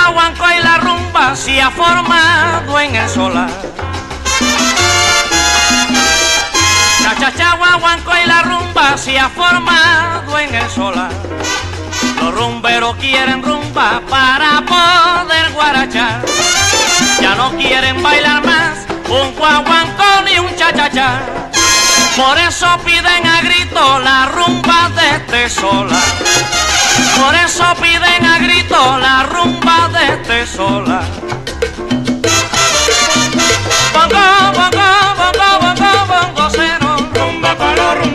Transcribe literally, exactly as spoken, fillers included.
guaguancó y la rumba se ha formado en el solar. Cha cha cha guaguancó y la rumba se ha formado en el solar. Los rumberos quieren rumba para poder guarachar. Ya no quieren bailar más un guaguancó ni un cha cha cha. Por eso piden a grito la rumba de este solar. Por eso piden a grito la rumba de este solar. Bongo, bongo, bongo, bongo, bongo cero. Rumba pa' los